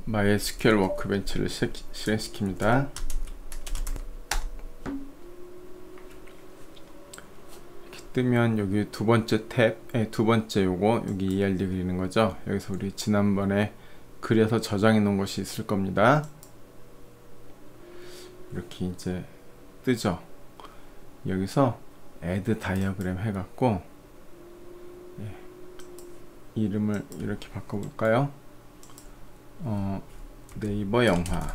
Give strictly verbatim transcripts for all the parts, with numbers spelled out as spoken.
마이에스큐엘 워크벤치를 시, 실행시킵니다. 이렇게 뜨면 여기 두 번째 탭, 에, 두 번째 요거 여기 이알디 그리는 거죠. 여기서 우리 지난번에 그려서 저장해 놓은 것이 있을 겁니다. 이렇게 이제 뜨죠. 여기서 add 다이어그램 해갖고 예, 이름을 이렇게 바꿔볼까요? 어, 네이버 영화.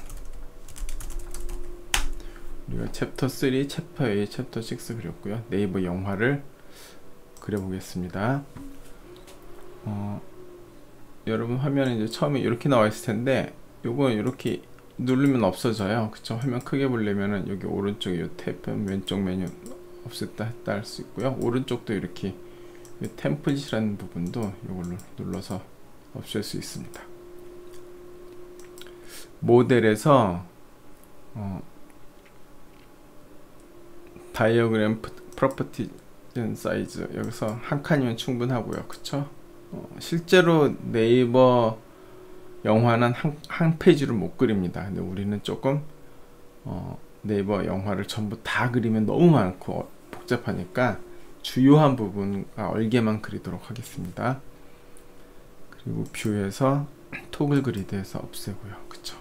우리가 챕터 쓰리, 챕터 에잇, 챕터 식스 그렸고요. 네이버 영화를 그려보겠습니다. 어, 여러분 화면에 이제 처음에 이렇게 나와 있을 텐데 요거 이렇게 누르면 없어져요. 그쵸? 화면 크게 보려면은 여기 오른쪽에 요 탭, 왼쪽 메뉴 없앴다 했다 할 수 있고요. 오른쪽도 이렇게 템플릿이라는 부분도 이걸로 눌러서 없앨 수 있습니다. 모델에서 어, 다이어그램 프로퍼티 사이즈 여기서 한 칸이면 충분하고요. 그쵸? 어, 실제로 네이버 영화는 한, 한 페이지를 못 그립니다. 근데 우리는 조금 어, 네이버 영화를 전부 다 그리면 너무 많고 복잡하니까 주요한 부분과 얼개만 그리도록 하겠습니다. 그리고 뷰에서 토글 그리드에서 없애고요. 그쵸?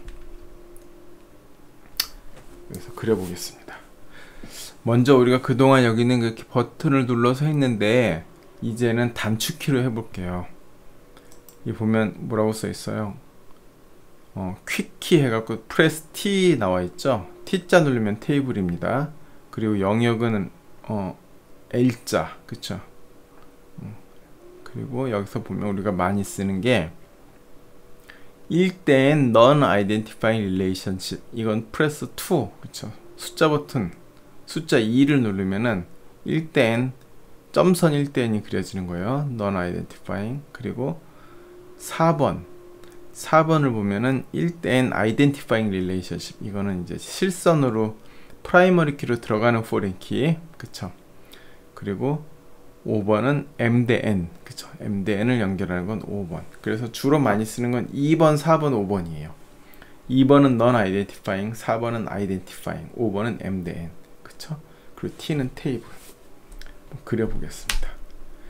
여기서 그려보겠습니다. 먼저 우리가 그동안 여기는 이렇게 버튼을 눌러서 했는데 이제는 단축키로 해볼게요. 이 보면 뭐라고 써 있어요? 어, 퀵키 해갖고 프레스 T 나와 있죠. T자 누르면 테이블입니다. 그리고 영역은 어, L자, 그쵸? 음, 그리고 여기서 보면 우리가 많이 쓰는 게 일 대엔 Non-Identifying Relationship, 이건 프레스 투, 그쵸? 숫자 버튼 숫자 이를 누르면은 일 대엔 점선 일 대엔이 그려지는 거예요. Non-Identifying. 그리고 사 번 사 번을 보면은 일 대엔 Identifying Relationship, 이거는 이제 실선으로 프라이머리 키로 들어가는 포린 키, 그쵸? 그리고 오 번은 M 대 N, 그쵸? M 대 N을 연결하는 건 오 번. 그래서 주로 많이 쓰는 건 이 번, 사 번, 오 번이에요. 이 번은 Non-Identifying, 사 번은 Identifying, 오 번은 M 대 N, 그쵸? 그리고 T는 테이블. 그려보겠습니다.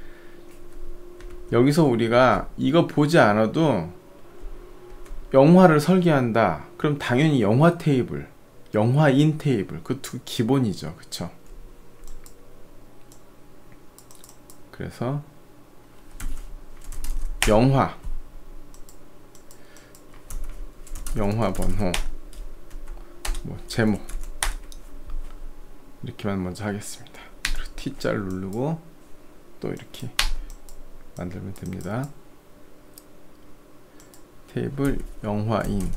여기서 우리가 이거 보지 않아도 영화를 설계한다. 그럼 당연히 영화 테이블, 영화인 테이블, 그 두 기본이죠. 그쵸? 그래서 영화 영화 번호, 뭐 제목 이렇게만 먼저 하겠습니다. 그리고 T자를 누르고 또 이렇게 만들면 됩니다. 테이블 영화인,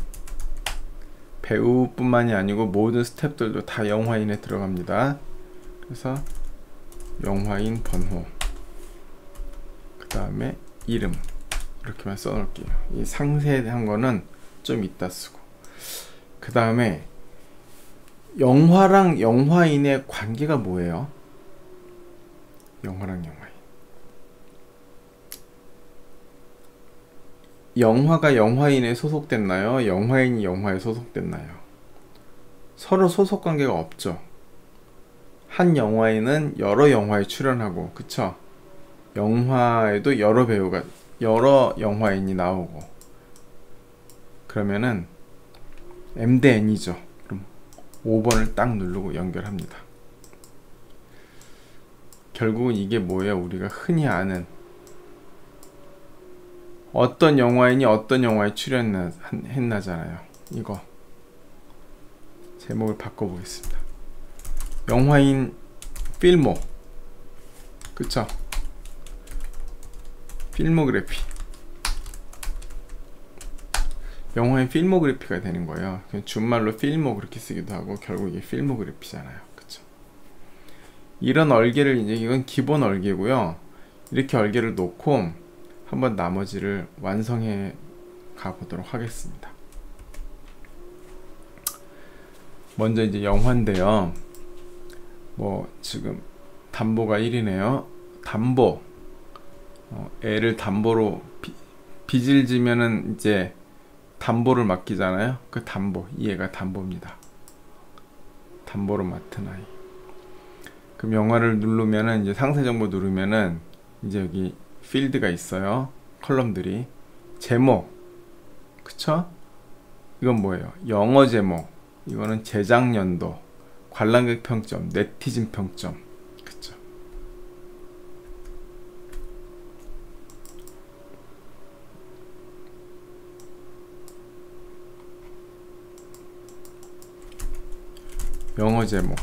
배우뿐만이 아니고 모든 스텝들도 다 영화인에 들어갑니다. 그래서 영화인 번호, 그 다음에 이름, 이렇게만 써놓을게요. 이 상세한 거는 좀 이따 쓰고, 그 다음에 영화랑 영화인의 관계가 뭐예요? 영화랑 영화인, 영화가 영화인에 소속됐나요? 영화인이 영화에 소속됐나요? 서로 소속 관계가 없죠. 한 영화인은 여러 영화에 출연하고, 그쵸? 영화에도 여러 배우가, 여러 영화인이 나오고, 그러면은 M 대 N이죠. 그럼 오 번을 딱 누르고 연결합니다. 결국은 이게 뭐예요? 우리가 흔히 아는 어떤 영화인이 어떤 영화에 출연했나잖아요. 이거 제목을 바꿔보겠습니다. 영화인 필모, 그쵸? 필모그래피, 영화인 필모그래피가 되는 거예요. 그냥 준말로 필모 그렇게 쓰기도 하고 결국 이게 필모그래피잖아요. 그쵸? 이런 얼개를, 이제 이건 기본 얼개고요. 이렇게 얼개를 놓고 한번 나머지를 완성해 가보도록 하겠습니다. 먼저 이제 영화인데요. 뭐 지금 담보가 일이네요. 담보, 어, 애를 담보로 비, 빚을 지면은 이제 담보를 맡기잖아요. 그 담보, 얘가 담보입니다. 담보를 맡은 아이. 그럼 영화를 누르면은 이제 상세 정보 누르면은 이제 여기 필드가 있어요. 컬럼들이. 제목, 그쵸? 이건 뭐예요? 영어 제목. 이거는 제작 연도, 관람객 평점, 네티즌 평점. 그쵸? 영어 제목,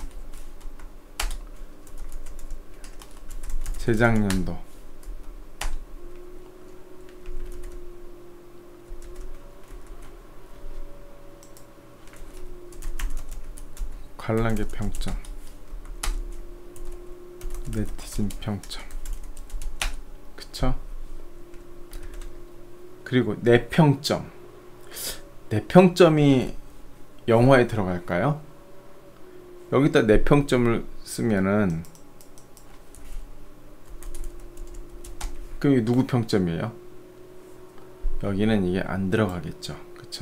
제작 연도, 관람객 평점, 네티즌 평점. 그쵸? 그리고 내 평점. 내 평점이 영화에 들어갈까요? 여기다 내 평점을 쓰면은 그럼 이게 누구 평점이에요? 여기는 이게 안 들어가겠죠. 그쵸?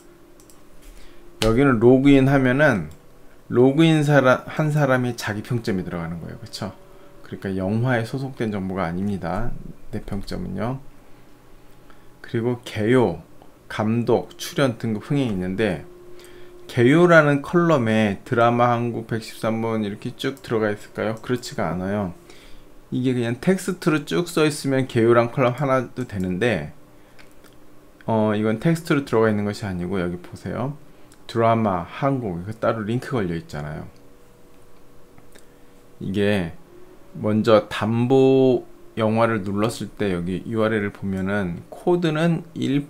여기는 로그인 하면은 로그인 사람, 한 사람이 자기 평점이 들어가는 거예요. 그쵸? 그러니까 영화에 소속된 정보가 아닙니다. 내 평점은요. 그리고 개요, 감독, 출연, 등급, 흥행이 있는데 개요라는 컬럼에 드라마 한국 백십삼 번 이렇게 쭉 들어가 있을까요? 그렇지가 않아요. 이게 그냥 텍스트로 쭉 써 있으면 개요란 컬럼 하나도 되는데 어 이건 텍스트로 들어가 있는 것이 아니고 여기 보세요. 드라마 한국 이거 따로 링크 걸려 있잖아요. 이게 먼저 담보 영화를 눌렀을 때 여기 유알엘을 보면은 코드는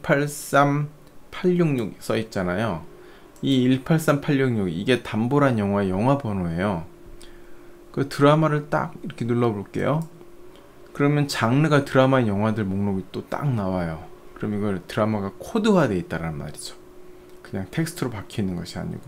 일팔삼팔육육 써 있잖아요. 이 일팔삼팔육육 이게 담보란 영화의 영화 번호예요. 그 드라마를 딱 이렇게 눌러 볼게요. 그러면 장르가 드라마 영화들 목록이 또 딱 나와요. 그럼 이걸 드라마가 코드화 되어 있다는 말이죠. 그냥 텍스트로 박혀 있는 것이 아니고.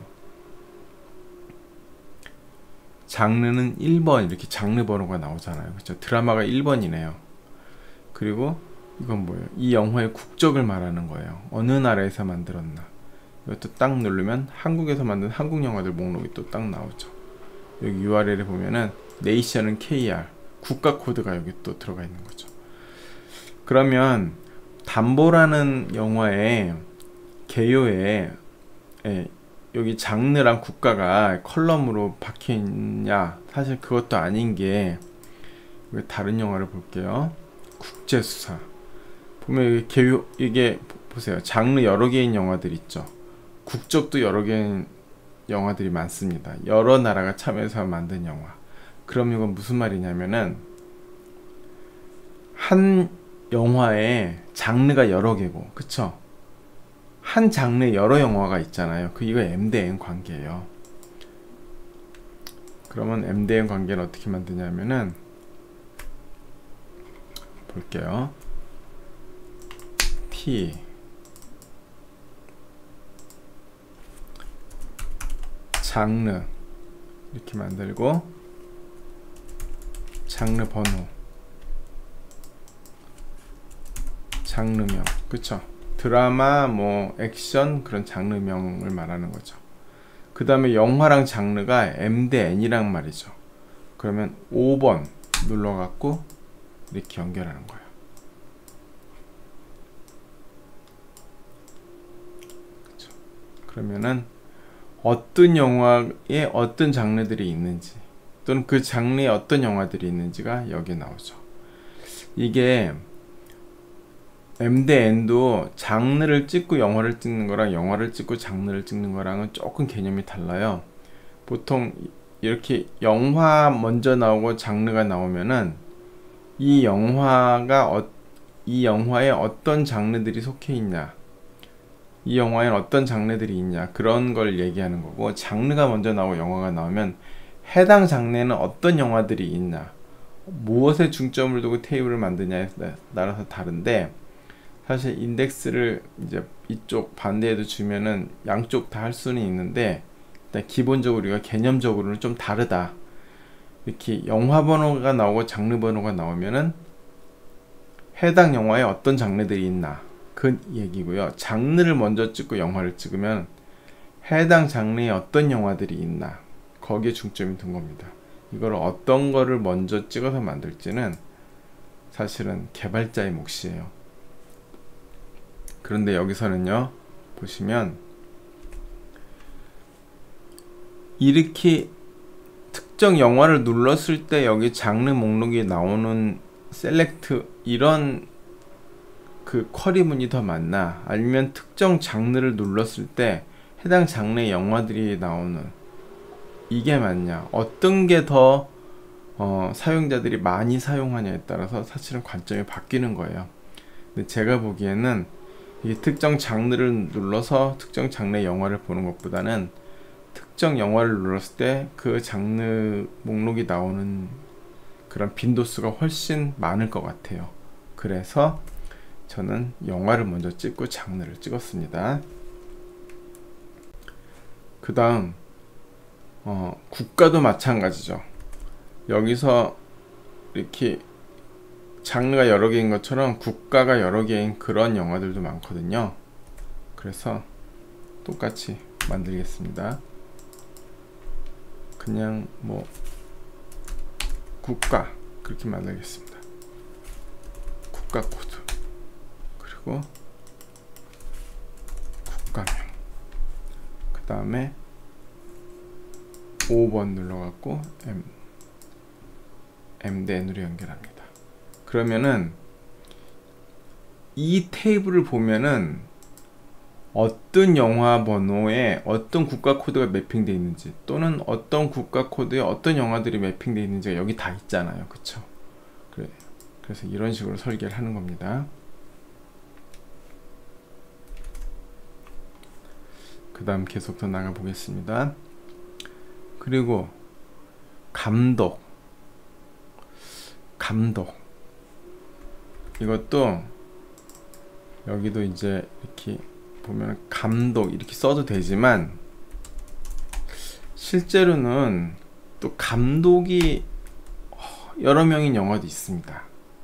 장르는 일 번 이렇게 장르 번호가 나오잖아요. 그렇죠? 드라마가 일 번이네요. 그리고 이건 뭐예요? 이 영화의 국적을 말하는 거예요. 어느 나라에서 만들었나. 이것도 딱 누르면 한국에서 만든 한국 영화들 목록이 또 딱 나오죠. 여기 유알엘에 보면은 네이션은 케이알, 국가 코드가 여기 또 들어가 있는 거죠. 그러면 담보라는 영화에 개요에 예, 여기 장르랑 국가가 컬럼으로 박혀 있냐? 사실 그것도 아닌 게 다른 영화를 볼게요. 국제수사 보면 여기 개요 이게 보세요. 장르 여러 개인 영화들 있죠. 국적도 여러 개인 영화들이 많습니다. 여러 나라가 참여해서 만든 영화. 그럼 이건 무슨 말이냐면은 한 영화에 장르가 여러 개고, 그쵸? 한 장르에 여러 영화가 있잖아요. 그 이거 엠 대 엔 관계예요. 그러면 엠 대 엔 관계를 어떻게 만드냐면은 볼게요. T 장르 이렇게 만들고 장르 번호 장르명 그쵸? 드라마 뭐 액션 그런 장르명을 말하는 거죠. 그 다음에 영화랑 장르가 엠 대 엔이란 말이죠. 그러면 오 번 눌러갖고 이렇게 연결하는 거예요. 그쵸? 그러면은 어떤 영화에 어떤 장르들이 있는지 또는 그 장르에 어떤 영화들이 있는지가 여기에 나오죠. 이게 엠 대 엔도 장르를 찍고 영화를 찍는 거랑 영화를 찍고 장르를 찍는 거랑은 조금 개념이 달라요. 보통 이렇게 영화 먼저 나오고 장르가 나오면은 이 영화가 어, 이 영화에 어떤 장르들이 속해 있냐, 이 영화에는 어떤 장르들이 있냐 그런 걸 얘기하는 거고, 장르가 먼저 나오고 영화가 나오면 해당 장르에는 어떤 영화들이 있냐, 무엇에 중점을 두고 테이블을 만드냐에 따라서 다른데, 사실 인덱스를 이제 이쪽 반대에도 주면은 양쪽 다 할 수는 있는데 일단 기본적으로 우리가 개념적으로는 좀 다르다. 이렇게 영화 번호가 나오고 장르 번호가 나오면은 해당 영화에 어떤 장르들이 있나가 그 얘기고요. 장르를 먼저 찍고 영화를 찍으면 해당 장르에 어떤 영화들이 있나 거기에 중점이 둔 겁니다. 이걸 어떤 거를 먼저 찍어서 만들지는 사실은 개발자의 몫이에요. 그런데 여기서는요, 보시면 이렇게 특정 영화를 눌렀을 때 여기 장르 목록에 나오는 셀렉트 이런 그 쿼리문이 더 많나, 아니면 특정 장르를 눌렀을 때 해당 장르의 영화들이 나오는 이게 맞냐, 어떤 게 더 어, 사용자들이 많이 사용하냐에 따라서 사실은 관점이 바뀌는 거예요. 근데 제가 보기에는 이 특정 장르를 눌러서 특정 장르의 영화를 보는 것보다는 특정 영화를 눌렀을 때 그 장르 목록이 나오는 그런 빈도수가 훨씬 많을 것 같아요. 그래서 저는 영화를 먼저 찍고 장르를 찍었습니다. 그 다음 어, 국가도 마찬가지죠. 여기서 이렇게 장르가 여러 개인 것처럼 국가가 여러 개인 그런 영화들도 많거든요. 그래서 똑같이 만들겠습니다. 그냥 뭐 국가 그렇게 만들겠습니다. 국가 코드 그리고 국가명, 그 다음에 오 번 눌러갖고 M M 대 N으로 연결합니다. 그러면은 이 테이블을 보면은 어떤 영화 번호에 어떤 국가 코드가 매핑되어 있는지, 또는 어떤 국가 코드에 어떤 영화들이 매핑되어 있는지가 여기 다 있잖아요. 그쵸? 그래, 그래서 이런 식으로 설계를 하는 겁니다. 그 다음 계속 더 나가 보겠습니다. 그리고 감독 감독 이것도 여기도 이제 이렇게 보면 감독 이렇게 써도 되지만 실제로는 또 감독이 여러 명인 영화도 있습니다.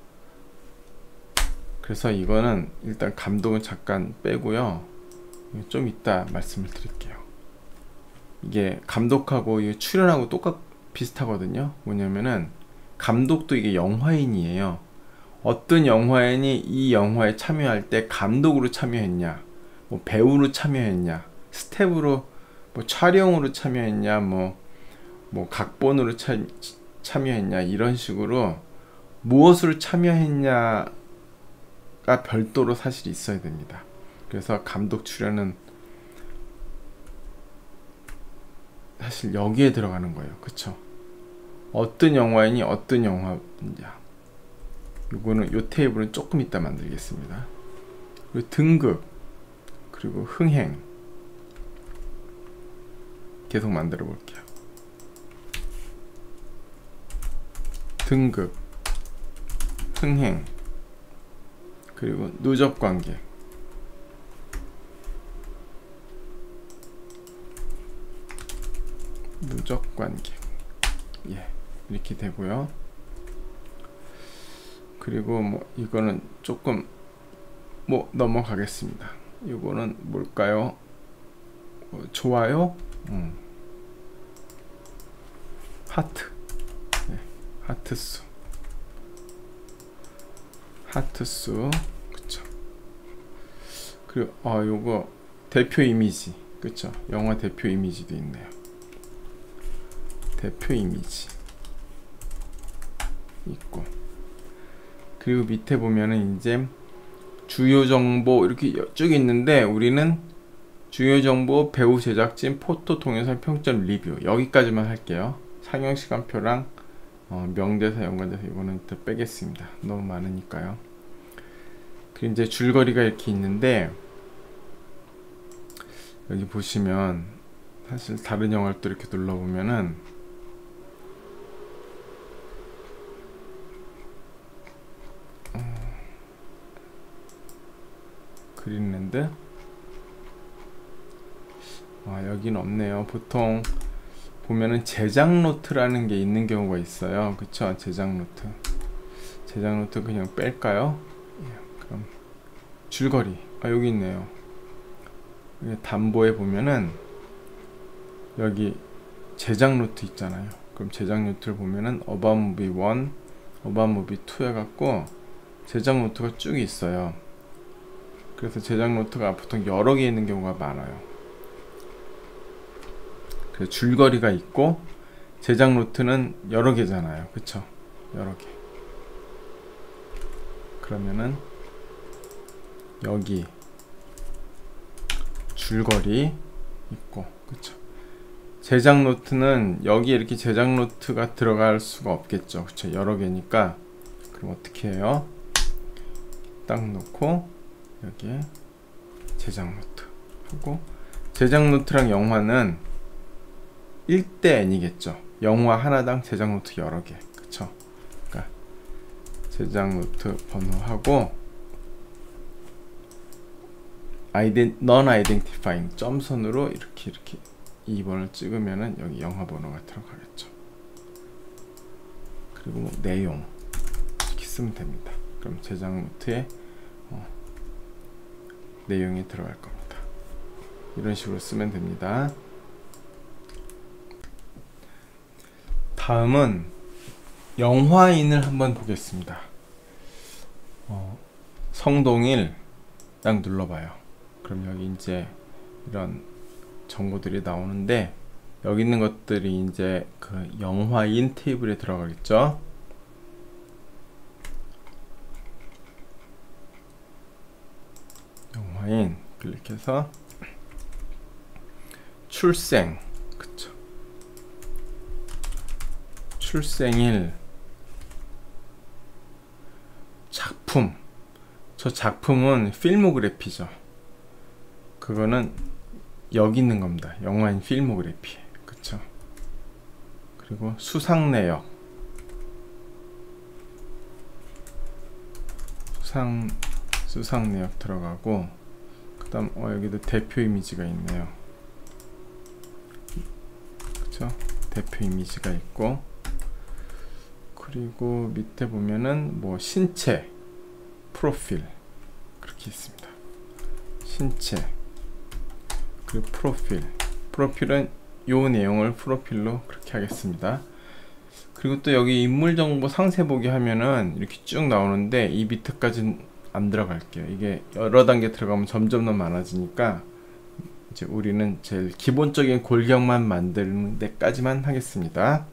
그래서 이거는 일단 감독은 잠깐 빼고요, 좀 이따 말씀을 드릴게요. 이게 감독하고 출연하고 똑같 비슷하거든요. 뭐냐면은 감독도 이게 영화인이에요. 어떤 영화인이 이 영화에 참여할 때 감독으로 참여했냐, 뭐 배우로 참여했냐, 스텝으로 뭐 촬영으로 참여했냐, 뭐, 뭐 각본으로 차, 참여했냐, 이런 식으로 무엇으로 참여했냐가 별도로 사실 있어야 됩니다. 그래서 감독 출연은 사실 여기에 들어가는 거예요. 그쵸? 어떤 영화인이 어떤 영화냐, 요거는 요 테이블은 조금 이따 만들겠습니다. 그리고 등급, 그리고 흥행 계속 만들어 볼게요. 등급, 흥행, 그리고 누적 관계, 누적 관계, 예, 이렇게 되고요. 그리고 뭐 이거는 조금 뭐 넘어가겠습니다. 이거는 뭘까요? 어, 좋아요, 음. 하트, 네, 하트 수, 하트 수, 그쵸? 그리고 아 요거 대표 이미지, 그쵸? 영화 대표 이미지도 있네요. 대표 이미지 있고, 그리고 밑에 보면은 이제 주요 정보 이렇게 쭉 있는데, 우리는 주요 정보, 배우, 제작진, 포토, 동영상, 평점, 리뷰 여기까지만 할게요. 상영 시간표랑 어, 명대사, 연관대사 이거는 또 빼겠습니다. 너무 많으니까요. 그리고 이제 줄거리가 이렇게 있는데, 여기 보시면 사실 다른 영화를 또 이렇게 눌러보면은 그린랜드, 아, 여기는 없네요. 보통 보면은 제작 노트라는 게 있는 경우가 있어요. 그쵸? 제작 노트. 제작 노트 그냥 뺄까요? 예, 그럼 줄거리. 아, 여기 있네요. 담보에 보면은 여기 제작 노트 있잖아요. 그럼 제작 노트를 보면은 About Movie 일, About Movie 이 해갖고 제작 노트가 쭉 있어요. 그래서 제작 노트가 보통 여러 개 있는 경우가 많아요. 그래서 줄거리가 있고 제작 노트는 여러 개잖아요. 그쵸? 여러 개. 그러면은 여기 줄거리 있고, 그쵸? 제작 노트는 여기 이렇게 제작 노트가 들어갈 수가 없겠죠. 그쵸? 여러 개니까. 그럼 어떻게 해요? 딱 놓고 여기에 제작 노트 하고, 제작 노트랑 영화는 일 대 N이겠죠. 영화 하나당 제작 노트 여러 개. 그쵸? 그러니까 제작 노트 번호하고 아이덴, non-identifying 점선으로 이렇게 이렇게 이 번을 찍으면은 여기 영화 번호가 들어가겠죠. 그리고 뭐 내용 이렇게 쓰면 됩니다. 그럼 제작 노트에 어, 내용이 들어갈 겁니다. 이런 식으로 쓰면 됩니다. 다음은 영화인을 한번 보겠습니다. 어, 성동일 딱 눌러봐요. 그럼 여기 이제 이런 정보들이 나오는데, 여기 있는 것들이 이제 그 영화인 테이블에 들어가겠죠. 영화인 클릭해서 출생, 그쵸? 출생일, 작품. 저 작품은 필모그래피죠. 그거는 여기 있는 겁니다. 영화인 필모그래피. 그쵸? 그리고 수상 내역. 수상, 수상 내역 들어가고, 그 다음, 어, 여기도 대표 이미지가 있네요. 그쵸? 대표 이미지가 있고, 그리고 밑에 보면은 뭐 신체, 프로필 그렇게 있습니다. 신체 그리고 프로필. 프로필은 요 내용을 프로필로 그렇게 하겠습니다. 그리고 또 여기 인물 정보 상세 보기 하면은 이렇게 쭉 나오는데 이 밑에까지는 안 들어갈게요. 이게 여러 단계 들어가면 점점 더 많아지니까 이제 우리는 제일 기본적인 골격만 만드는 데까지만 하겠습니다.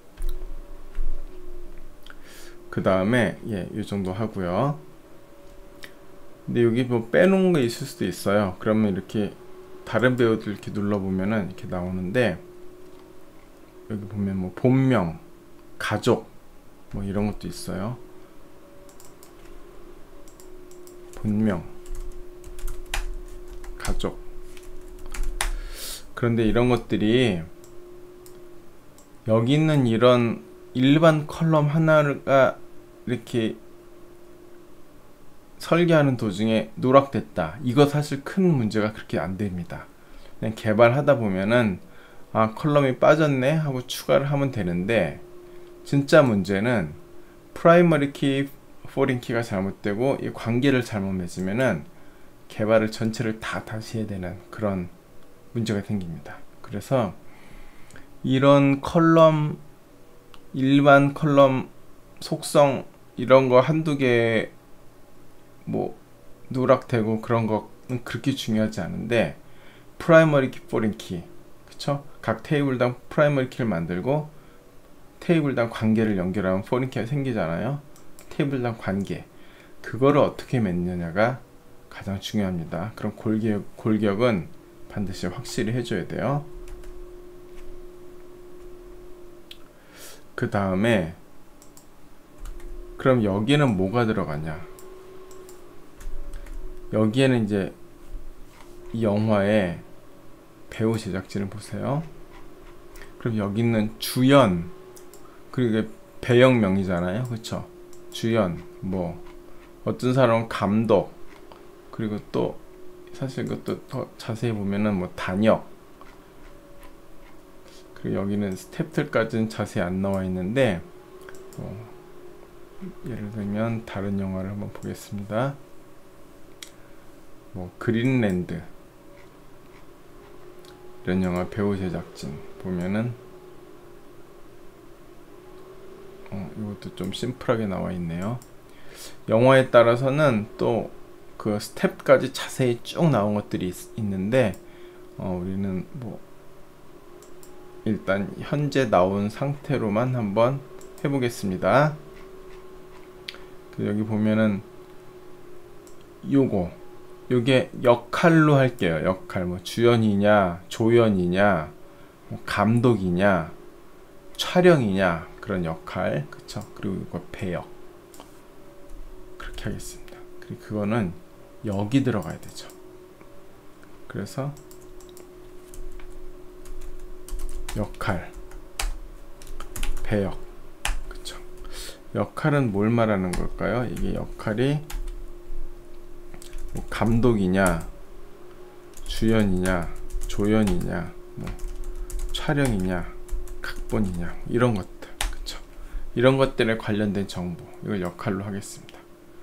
그 다음에 예, 이 정도 하고요. 근데 여기 뭐 빼놓은 거 있을 수도 있어요. 그러면 이렇게 다른 배우들 이렇게 눌러보면은 이렇게 나오는데, 여기 보면 뭐 본명, 가족 뭐 이런 것도 있어요. 본명, 가족. 그런데 이런 것들이 여기 있는 이런 일반 컬럼 하나가 이렇게 설계하는 도중에 누락됐다. 이거 사실 큰 문제가 그렇게 안 됩니다. 그냥 개발하다 보면은 아, 컬럼이 빠졌네 하고 추가를 하면 되는데, 진짜 문제는 프라이머리 키, 포린 키가 잘못되고 이 관계를 잘못 맺으면은 개발을 전체를 다 다시 해야 되는 그런 문제가 생깁니다. 그래서 이런 컬럼, 일반 컬럼 속성 이런 거 한두 개 뭐 누락되고 그런 거는 그렇게 중요하지 않은데, 프라이머리 키, 포린 키, 그쵸? 각 테이블당 프라이머리 키를 만들고 테이블당 관계를 연결하면 포린 키가 생기잖아요. 테이블당 관계, 그거를 어떻게 맺느냐가 가장 중요합니다. 그럼 골격, 골격은 반드시 확실히 해줘야 돼요. 그 다음에 그럼 여기는 뭐가 들어가냐? 여기에는 이제 이 영화의 배우 제작진을 보세요. 그럼 여기 있는 주연, 그리고 배역명이잖아요. 그쵸? 주연, 뭐 어떤 사람은 감독, 그리고 또 사실 그것도 더 자세히 보면은 뭐 단역, 그리고 여기는 스태프들까지는 자세히 안 나와 있는데, 어, 예를 들면 다른 영화를 한번 보겠습니다. 뭐 그린랜드 이런 영화 배우 제작진 보면은 어, 이것도 좀 심플하게 나와 있네요. 영화에 따라서는 또 그 스텝까지 자세히 쭉 나온 것들이 있, 있는데 어, 우리는 뭐 일단 현재 나온 상태로만 한번 해보겠습니다. 여기 보면은 요거 요게 역할로 할게요. 역할 뭐 주연이냐 조연이냐 뭐 감독이냐 촬영이냐 그런 역할, 그쵸? 그리고 이거 배역 그렇게 하겠습니다. 그리고 그거는 여기 들어가야 되죠. 그래서 역할 배역, 그쵸? 역할은 뭘 말하는 걸까요? 이게 역할이 뭐 감독이냐 주연이냐 조연이냐 뭐 촬영이냐 각본이냐 이런 것들, 그쵸? 이런 것들에 관련된 정보, 이걸 역할로 하겠습니다.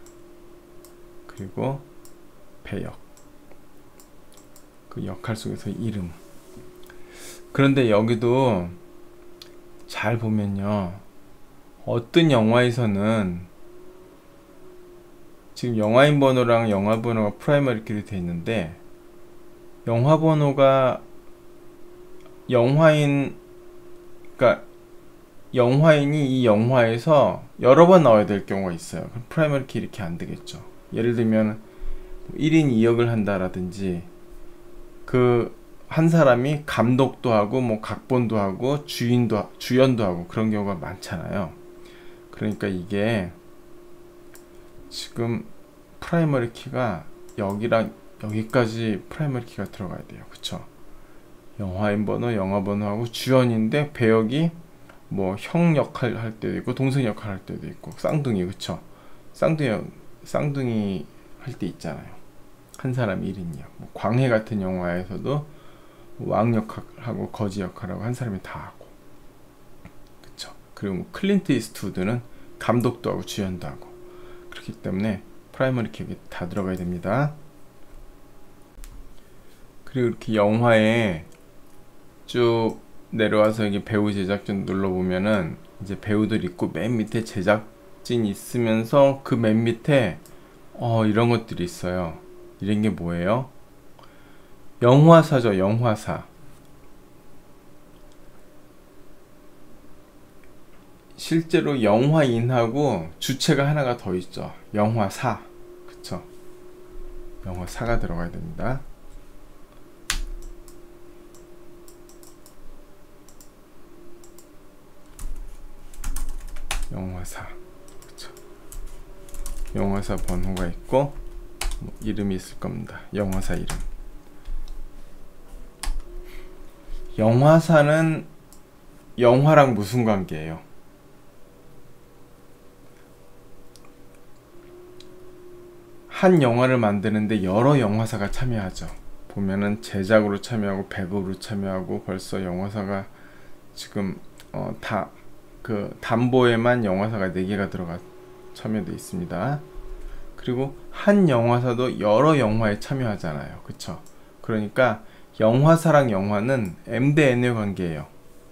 그리고 배역, 그 역할 속에서 이름. 그런데 여기도 잘 보면요, 어떤 영화에서는 지금 영화인 번호랑 영화 번호가 프라이머리 키로 되어 있는데, 영화 번호가 영화인, 그러니까 영화인이 이 영화에서 여러 번 나와야 될 경우가 있어요. 그럼 프라이머리 키 이렇게 안 되겠죠. 예를 들면 일 인 이 역을 한다라든지, 그 한 사람이 감독도 하고 뭐 각본도 하고 주인도 주연도 하고 그런 경우가 많잖아요. 그러니까 이게 지금 프라이머리 키가 여기랑 여기까지 프라이머리 키가 들어가야 돼요. 그쵸? 영화인 번호, 영화 번호하고 주연인데 배역이 뭐 형 역할 할 때도 있고 동생 역할 할 때도 있고 쌍둥이, 그쵸? 쌍둥이 쌍둥이 할 때 있잖아요. 한 사람이 일 인이요. 뭐 광해 같은 영화에서도 왕 역할하고 거지 역할하고 한 사람이 다 하고, 그쵸? 그리고 뭐 클린트 이스트우드는 감독도 하고 주연도 하고, 그렇기 때문에 프라이머리 키 다 들어가야 됩니다. 그리고 이렇게 영화에 쭉 내려와서 여기 배우 제작진 눌러보면은 이제 배우들 있고 맨 밑에 제작진 있으면서 그 맨 밑에 어 이런 것들이 있어요. 이런 게 뭐예요? 영화사죠. 영화사. 실제로 영화인하고 주체가 하나가 더 있죠. 영화사. 그쵸? 영화사가 들어가야 됩니다. 영화사. 그쵸? 영화사 번호가 있고 뭐 이름이 있을 겁니다. 영화사 이름. 영화사는 영화랑 무슨 관계예요? 한 영화를 만드는데 여러 영화사가 참여하죠. 보면은 제작으로 참여하고 배급으로 참여하고, 벌써 영화사가 지금 어, 다 그 담보에만 영화사가 네 개가 들어가 참여되어 있습니다. 그리고 한 영화사도 여러 영화에 참여하잖아요. 그쵸? 그러니까 영화사랑 영화는 엠 대 엔의 관계예요.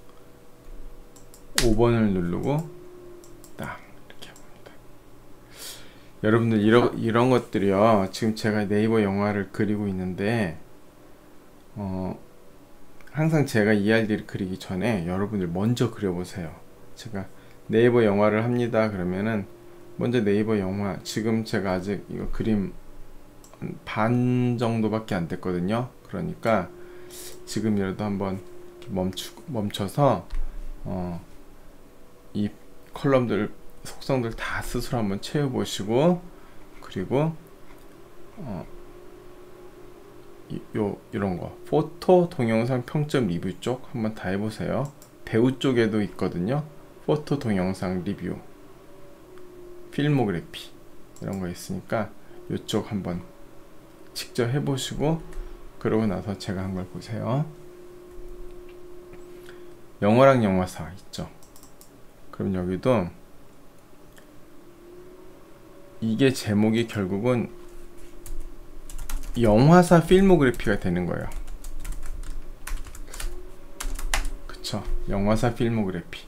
오 번을 누르고 딱 이렇게 합니다. 여러분들 이러, 이런 것들이요, 지금 제가 네이버 영화를 그리고 있는데 어, 항상 제가 이 알디를 그리기 전에 여러분들 먼저 그려보세요. 제가 네이버 영화를 합니다 그러면은 먼저 네이버 영화, 지금 제가 아직 이거 그림 반 정도밖에 안 됐거든요. 그러니까 지금이라도 한번 멈추, 멈춰서 어, 이 컬럼들 속성들 다 스스로 한번 채워보시고, 그리고 어, 이, 요 이런 거 포토 동영상 평점 리뷰 쪽 한번 다 해보세요. 배우 쪽에도 있거든요. 포토 동영상 리뷰, 필모그래피 이런 거 있으니까 이쪽 한번 직접 해보시고, 그러고 나서 제가 한 걸 보세요. 영화랑 영화사 있죠. 그럼 여기도 이게 제목이 결국은 영화사 필모그래피가 되는 거예요. 그쵸? 영화사 필모그래피.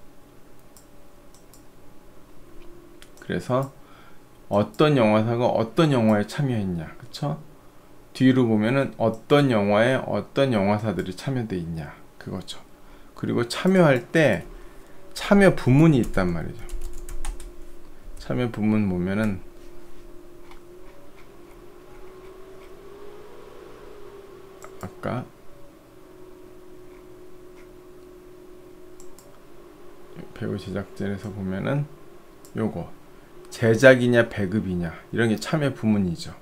그래서 어떤 영화사가 어떤 영화에 참여했냐, 그쵸? 뒤로 보면은 어떤 영화에 어떤 영화사들이 참여되어 있냐, 그거죠. 그리고 참여할 때 참여 부문이 있단 말이죠. 참여 부문 보면은 아까 배우 제작진에서 보면은 요거 제작이냐 배급이냐 이런 게 참여 부문이죠.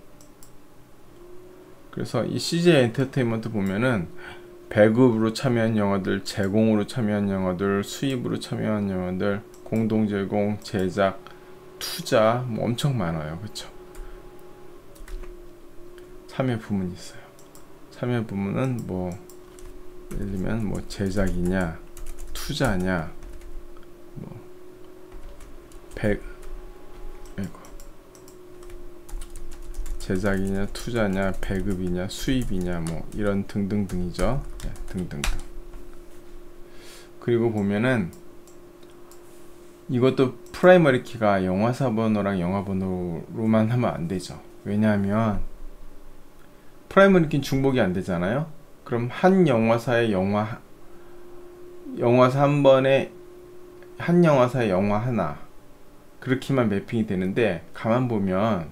그래서 이 씨제이 엔터테인먼트 보면은 배급으로 참여한 영화들, 제공으로 참여한 영화들, 수입으로 참여한 영화들, 공동 제공, 제작, 투자 뭐 엄청 많아요. 그쵸? 참여 부문이 있어요. 참여 부문은 뭐 예를 들면 뭐 제작이냐, 투자냐, 뭐 배 이거 제작이냐, 투자냐, 배급이냐, 수입이냐 뭐 이런 등등등이죠. 네, 등등등. 그리고 보면은 이것도 프라이머리 키가 영화사 번호랑 영화 번호로만 하면 안 되죠. 왜냐하면 프라이머리 키는 중복이 안 되잖아요. 그럼 한 영화사의 영화 영화사 한 번에 한 영화사의 영화 하나 그렇게만 매핑이 되는데, 가만 보면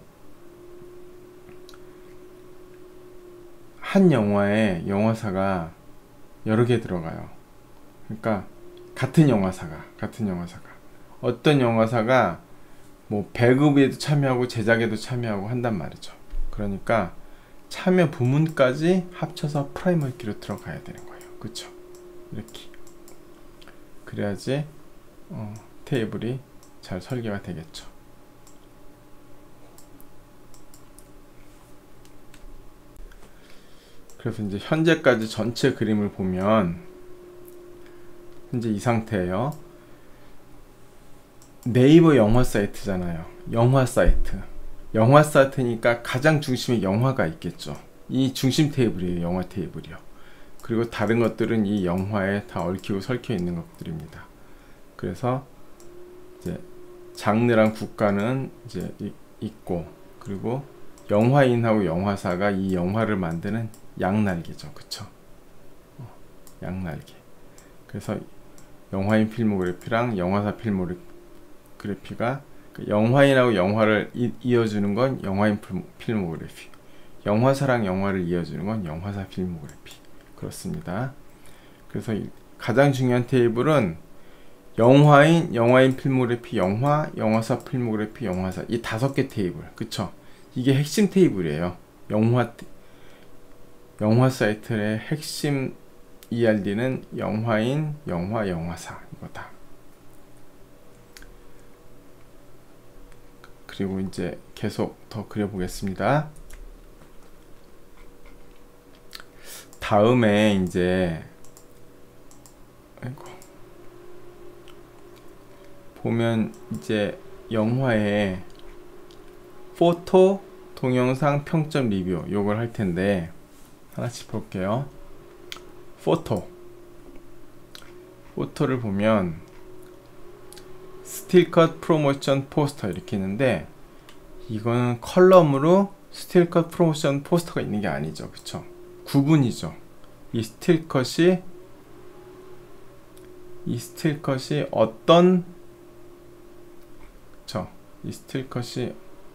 한 영화에 영화사가 여러 개 들어가요. 그러니까 같은 영화사가 같은 영화사가 어떤 영화사가 뭐 배급에도 참여하고 제작에도 참여하고 한단 말이죠. 그러니까 참여 부문까지 합쳐서 프라이머리 키로 들어가야 되는 거예요. 그쵸? 이렇게 그래야지 어, 테이블이 잘 설계가 되겠죠. 그래서 이제 현재까지 전체 그림을 보면 현재 이 상태예요. 네이버 영화 사이트잖아요. 영화 사이트. 영화 사이트니까 가장 중심에 영화가 있겠죠. 이 중심 테이블이에요. 영화 테이블이요. 그리고 다른 것들은 이 영화에 다 얽히고 설켜 있는 것들입니다. 그래서 이제 장르랑 국가는 이제 있고, 그리고 영화인하고 영화사가 이 영화를 만드는 양날개죠. 그쵸? 어, 양날개. 그래서 영화인 필모그래피랑 영화사 필모그래피가 그 영화인하고 영화를 이, 이어주는 건 영화인 필모그래피, 영화사랑 영화를 이어주는 건 영화사 필모그래피. 그렇습니다. 그래서 가장 중요한 테이블은 영화인, 영화인 필모그래피, 영화, 영화사 필모그래피, 영화사, 이 다섯 개 테이블. 그쵸? 이게 핵심 테이블이에요. 영화 영화 사이트의 핵심 이알디는 영화인, 영화, 영화사 이거다. 그리고 이제 계속 더 그려보겠습니다. 다음에 이제 아이고, 보면 이제 영화에 포토, 동영상, 평점 리뷰 요걸 할 텐데 하나씩 볼게요. 포토. 포토를 보면 스틸컷 프로모션 포스터 이렇게 있는데, 이거는 컬럼으로 스틸컷 프로모션 포스터가 있는 게 아니죠. 그쵸? 구분이죠. 이 스틸컷이 이 스틸컷이 어떤 그쵸? 이 스틸컷이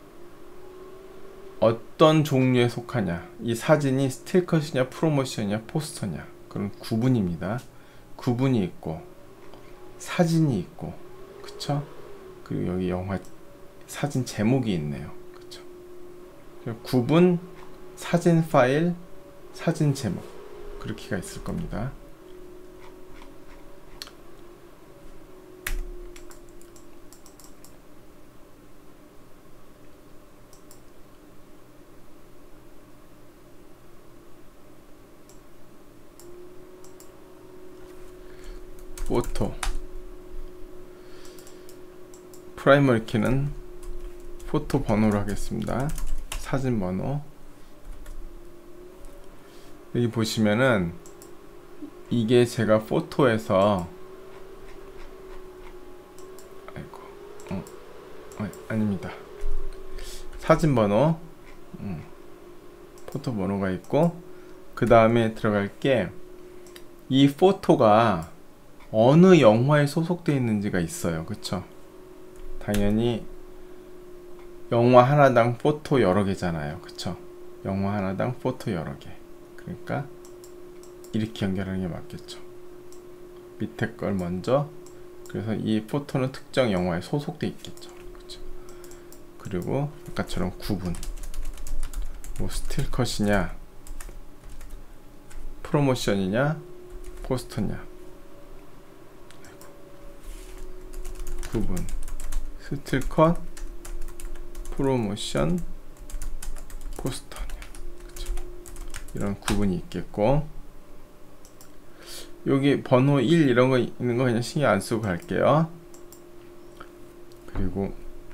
어떤 종류에 속하냐, 이 사진이 스틸컷이냐 프로모션이냐 포스터냐, 그런 구분입니다. 구분이 있고 사진이 있고, 그쵸? 그리고 여기 영화 사진 제목이 있네요. 그쵸? 구분, 사진 파일, 사진 제목, 그렇게가 있을 겁니다. 포토. 프라이머리 키는 포토 번호로 하겠습니다. 사진 번호. 여기 보시면은 이게 제가 포토에서 아이고 어, 어 아닙니다. 사진 번호 음, 포토 번호가 있고 그 다음에 들어갈 게 이 포토가 어느 영화에 소속되어 있는지가 있어요. 그쵸? 당연히 영화 하나당 포토 여러 개잖아요. 그쵸? 영화 하나당 포토 여러 개. 그러니까 이렇게 연결하는 게 맞겠죠. 밑에 걸 먼저. 그래서 이 포토는 특정 영화에 소속되어 있겠죠. 그쵸? 그리고 아까처럼 구분. 뭐 스틸컷이냐 프로모션이냐 포스터냐. 구분. 스틸컷 프로모션 포스터냐. 그쵸? 이런 구분이 있겠고 여기 번호 일 이런 거 있는 거 그냥 신경 안 쓰고 갈게요. 그리고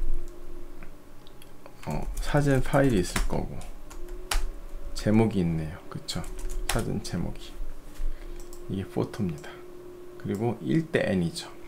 어, 사진 파일이 있을 거고 제목이 있네요. 그쵸? 사진 제목이 이게 포토입니다. 그리고 일 대 N이죠.